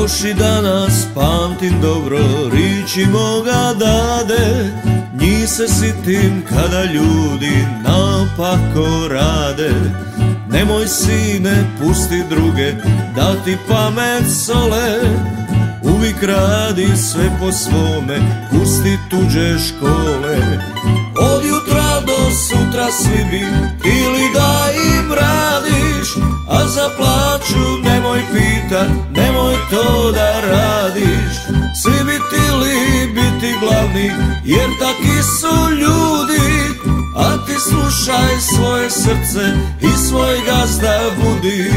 Još i danas pamtim dobro riči moga dade, njih se sitim kada ljudi naopako rade. Nemoj sine, pusti druge da ti pamet sole, uvijek radi sve po svome, pusti tuđe škole. Od jutra do sutra svi bi htili da im radiš, a za plaću nemoj pitat, nemoj to da radiš. Svi bi htili biti glavni, jer taki su ljudi, a ti slušaj svoje srce i svoj gazda budi.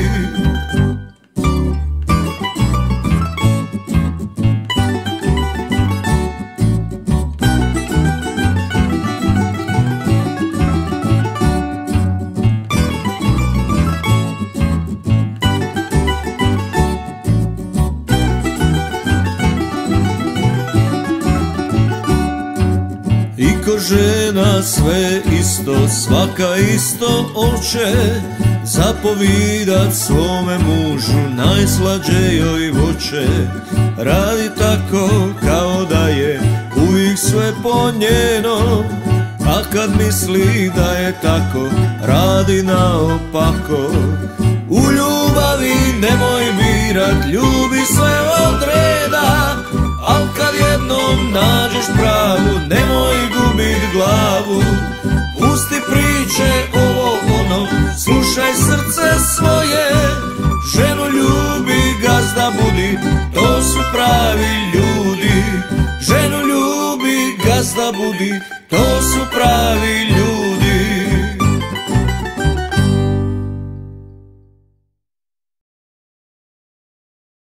I ko žena sve isto, svaka isto oče, zapovidat svome mužu najslađe joj voće. Radi tako kao da je uvijek sve po njeno, a kad misli da je tako, radi naopako. U ljubavi nemoj birat, ljubi sve od reda, al kad jednom nađeš pravu, nemoj gubit glavu. Pusti priče ovo ono, slušaj srce svoje, ženu ljubi, gazda budi, to su pravi ljudi. Ženu ljubi, gazda budi, to su pravi ljudi.